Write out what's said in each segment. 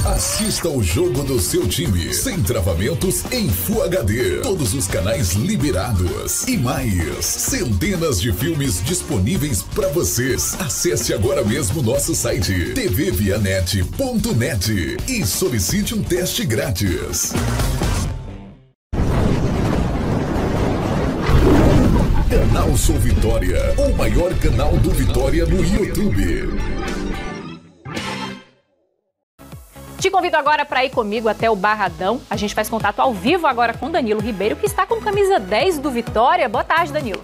Assista o jogo do seu time, sem travamentos, em Full HD. Todos os canais liberados. E mais, centenas de filmes disponíveis para vocês. Acesse agora mesmo nosso site tvvianet.net e solicite um teste grátis. Canal Sou Vitória, o maior canal do Vitória no YouTube. Te convido agora para ir comigo até o Barradão. A gente faz contato ao vivo agora com Danilo Ribeiro, que está com camisa 10 do Vitória. Boa tarde, Danilo.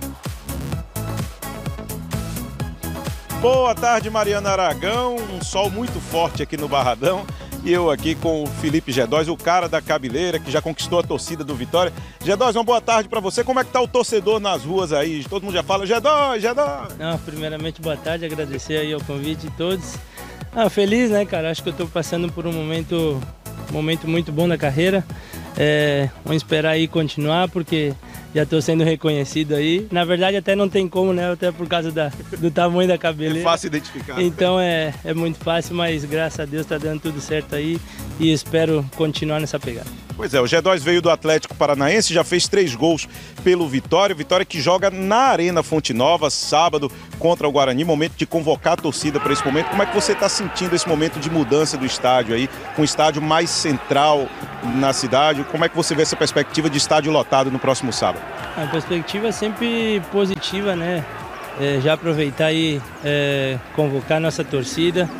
Boa tarde, Mariana Aragão. Um sol muito forte aqui no Barradão. E eu aqui com o Felipe Gedós, o cara da cabeleira, que já conquistou a torcida do Vitória. Gedós, uma boa tarde para você. Como é que tá o torcedor nas ruas aí? Todo mundo já fala Gedós, Gedós. Não, primeiramente, boa tarde. Agradecer aí o convite de todos. Feliz, né, cara? Acho que eu tô passando por um momento muito bom na carreira. Vamos esperar aí continuar, porque já estou sendo reconhecido aí. Na verdade, até não tem como, né? Até por causa do tamanho da cabeleira. É fácil identificar. Então é muito fácil, mas graças a Deus está dando tudo certo aí e espero continuar nessa pegada. Pois é, o Gedós veio do Atlético Paranaense, já fez 3 gols pelo Vitória. Vitória que joga na Arena Fonte Nova, sábado, contra o Guarani. Momento de convocar a torcida para esse momento. Como é que você está sentindo esse momento de mudança do estádio aí? Com o estádio mais central na cidade. Como é que você vê essa perspectiva de estádio lotado no próximo sábado? A perspectiva é sempre positiva, né? Já aproveitar aí, convocar nossa torcida,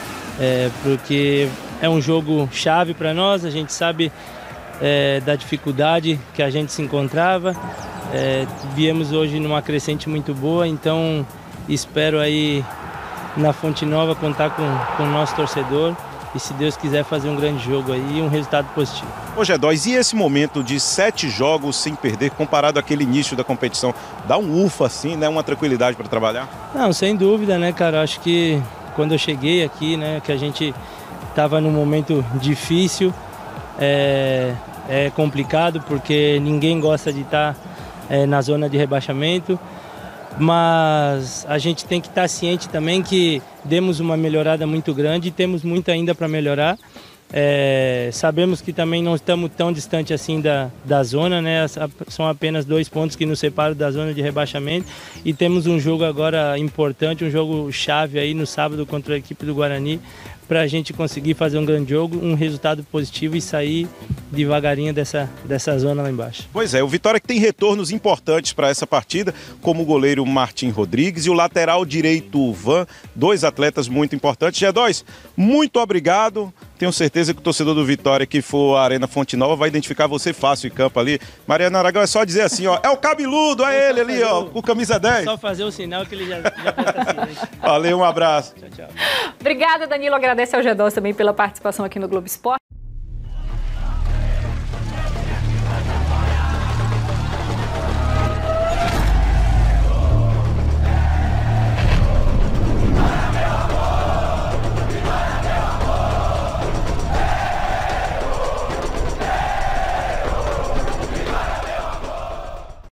porque é um jogo chave para nós. A gente sabe da dificuldade que a gente se encontrava. Viemos hoje numa crescente muito boa, então espero aí na Fonte Nova contar com o nosso torcedor e, se Deus quiser, fazer um grande jogo aí e um resultado positivo. Ô Gedós, e esse momento de 7 jogos sem perder, comparado àquele início da competição, dá um ufa assim, né? Uma tranquilidade para trabalhar? Não, sem dúvida, né, cara? Acho que quando eu cheguei aqui, né, que a gente estava num momento difícil, é complicado, porque ninguém gosta de estar na zona de rebaixamento, mas a gente tem que estar ciente também que demos uma melhorada muito grande e temos muito ainda para melhorar. Sabemos que também não estamos tão distante assim da zona, né? São apenas 2 pontos que nos separam da zona de rebaixamento e temos um jogo agora importante, um jogo chave aí no sábado contra a equipe do Guarani, para a gente conseguir fazer um grande jogo, um resultado positivo e sair devagarinho dessa zona lá embaixo. Pois é, o Vitória que tem retornos importantes para essa partida, como o goleiro Martim Rodrigues e o lateral direito Van, 2 atletas muito importantes. Gedós, muito obrigado. Tenho certeza que o torcedor do Vitória que for à Arena Fonte Nova vai identificar você fácil em campo ali. Mariana Aragão, é só dizer assim, ó, é o cabeludo, é ele ali, ó, com camisa 10. Só fazer o sinal que ele já presta ciente. Valeu, um abraço. Tchau, tchau. Obrigada, Danilo. Agradece ao Gedós também pela participação aqui no Globo Esporte.